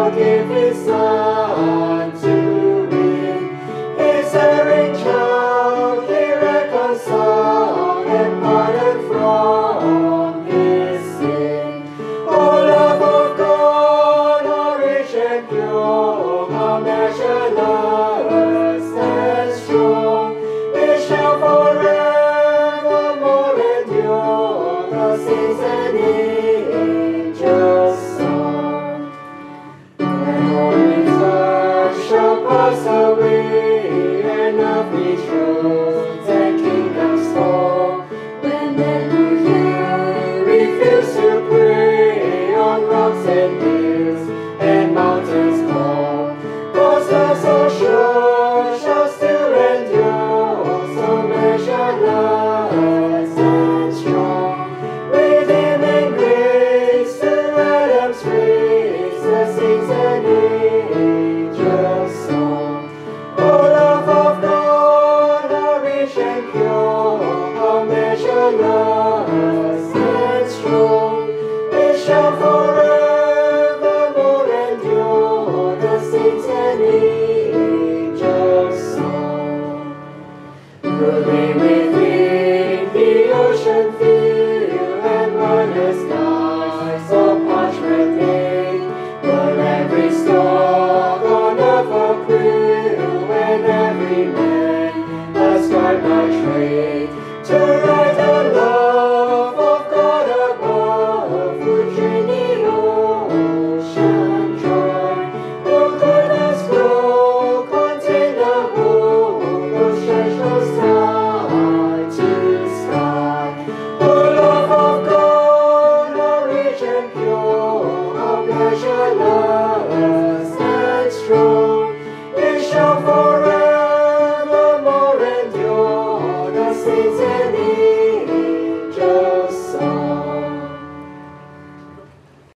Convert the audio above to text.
gave His Son to win. His erring child He reconciled and parted from His sin. O love of God, how rich and pure, how measureless and strong, it shall forevermore endure the saints and angels' song. When all these earth shall pass away, and earthly thrones and kingdoms fall, when men who hear refuse to pray on rocks and hills,